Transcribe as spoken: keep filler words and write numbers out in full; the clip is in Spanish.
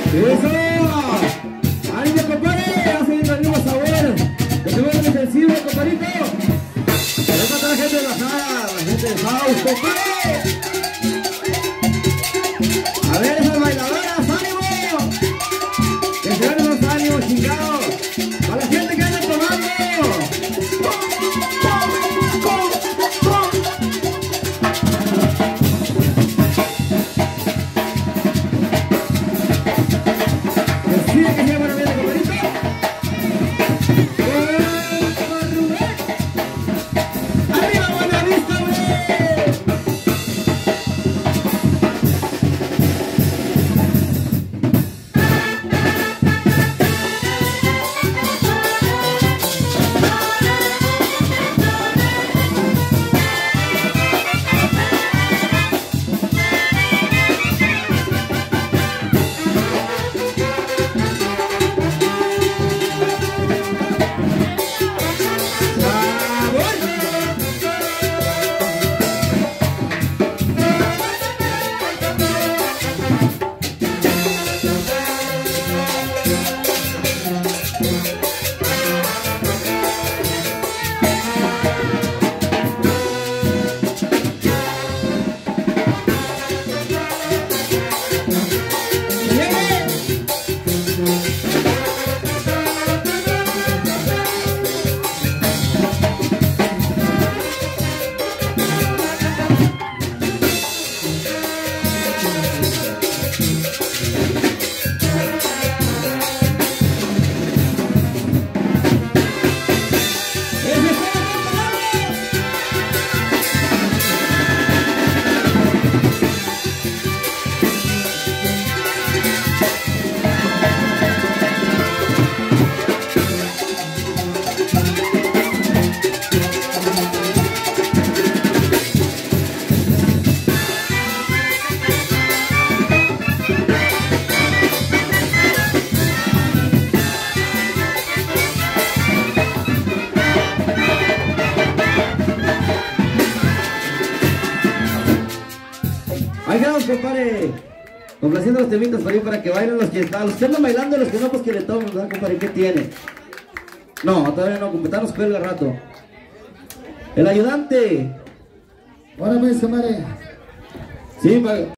¡Eso! ¡Ánimo, compadre! ¡Hace bien el mismo sabor! ¡Que se vuelve defensivo, compadrito! ¡Esa está la gente de la sala! ¡La gente de Faust, compadre! A ver, esas bailadoras, ánimo. Que se ven los ánimos, chingados. A la gente que anda tomando. Decide que sea buena vida, compadrito. Con Rubén. Arriba, buena vista, güey. Ahí quedamos, compadre, complaciendo los temitas para, para que bailen los que están, los que andan bailando y los que no, pues que le tomen, ¿verdad, compadre? ¿Qué tiene? No, todavía no, compadre, nos cuelga rato. El ayudante. Ahora pues, compadre. Sí, pa